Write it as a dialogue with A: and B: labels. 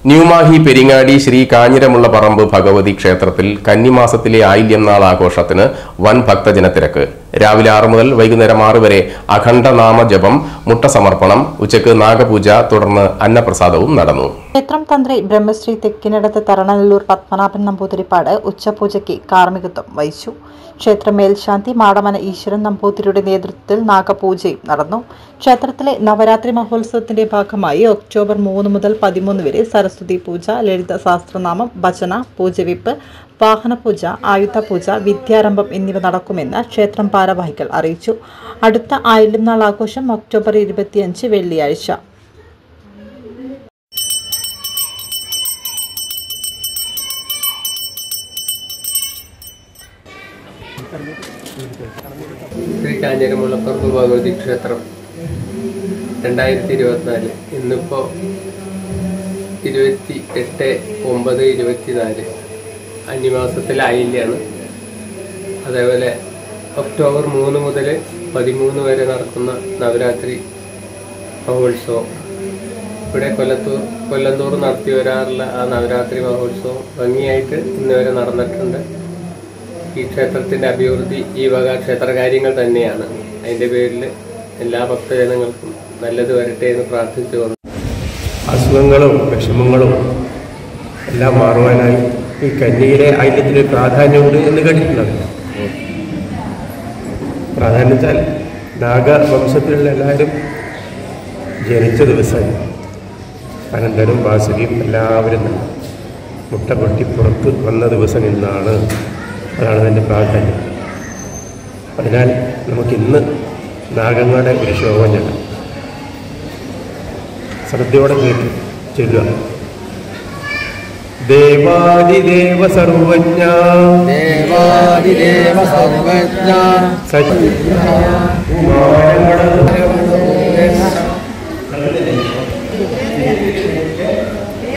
A: ന്യൂമാഹി പെരിങ്ങാടി ശ്രീ കാഞ്ഞിരമുള്ള പറമ്പ് ഭഗവതി ക്ഷേത്രത്തിൽ കന്നിമാസത്തിലെ ആയില്യം നാൾ ആഘോഷത്തിന് വൻ ഭക്തജനത്തിരക്ക്. രാവിലെ 6 മുതൽ വൈകുന്നേരം 6 വരെ അഖണ്ഡനാമ ജപം, മുട്ടസമർപ്പണം, ഉച്ചയ്ക്ക് നാഗപൂജ, തുടർന്ന് അന്നപ്രസാദവും നടന്നു.
B: ക്ഷേത്രം തന്ത്രി ബ്രഹ്മശ്രീ തെക്കിനടത്ത് തരണനല്ലൂർ പത്മനാഭൻ നമ്പൂതിരിപ്പാട് ഉച്ചപൂജയ്ക്ക് കാർമ്മികത്വം വഹിച്ചു. ക്ഷേത്ര മേൽശാന്തി മാടമന ഈശ്വരൻ നമ്പൂതിരിയുടെ നേതൃത്വത്തിൽ നാഗപൂജയും നടന്നു. ക്ഷേത്രത്തിലെ നവരാത്രി മഹോത്സവത്തിന്റെ ഭാഗമായി ഒക്ടോബർ 3 മുതൽ 13 വരെ സരസ്വതി പൂജ, ലളിത സഹസ്രനാമം, ഭജന, പൂജവെപ്പ്, വാഹനപൂജ, ആയുധപൂജ, വിദ്യാരംഭം എന്നിവ നടക്കുമെന്ന് ക്ഷേത്രം ഭാരവാഹികൾ അറിയിച്ചു. അടുത്ത ആയില്യം നാൾ ആഘോഷം ഒക്ടോബർ 25 വെള്ളിയാഴ്ച.
C: ശ്രീ കാഞ്ഞിരമുള്ള പറമ്പ് ഭഗവതി ക്ഷേത്രം 2024 ഇന്നിപ്പോൾ 28/9/24 അന്യമാസത്തിലെ ആയില്യാണ്. അതേപോലെ ഒക്ടോബർ 3 മുതൽ 13 വരെ നടക്കുന്ന നവരാത്രി മഹോത്സവം. ഇവിടെ കൊല്ലന്തോറും നടത്തി വരാറുള്ള ആ നവരാത്രി മഹോത്സവം ഭംഗിയായിട്ട് ഇന്ന് വരെ നടന്നിട്ടുണ്ട്. ഈ ക്ഷേത്രത്തിൻ്റെ അഭിവൃദ്ധി ഈ വക ക്ഷേത്രകാര്യങ്ങൾ തന്നെയാണ്. അതിൻ്റെ പേരിൽ എല്ലാ ഭക്തജനങ്ങൾക്കും നല്ലത് വരട്ടെ എന്ന് പ്രാർത്ഥിച്ചു വന്നു.
D: അസുഖങ്ങളും വിഷമങ്ങളും എല്ലാം മാറുവാനായി ഈ കന്നിയിലെ ആയില്യത്തിന് പ്രാധാന്യമുണ്ട് എന്ന് കേട്ടിട്ടുള്ളത്. പ്രാധാന്യം വെച്ചാൽ നാഗവംശത്തിലുള്ള എല്ലാവരും ജനിച്ച ദിവസം അനന്തരം വാസുകിയും എല്ലാവരും മുട്ട പൊട്ടി പുറത്ത് വന്ന ദിവസം ഇന്നാണ്. അതാണ് അതിൻ്റെ പ്രാധാന്യം. അതിനാൽ നമുക്കിന്ന് നാഗങ്ങളുടെ ഒരു ശോഭം ഞങ്ങൾ ശ്രദ്ധയോടെ കേട്ട് ചൊല്ലുക. ദേവാദിദേവ സർവജ്ഞ സത്യ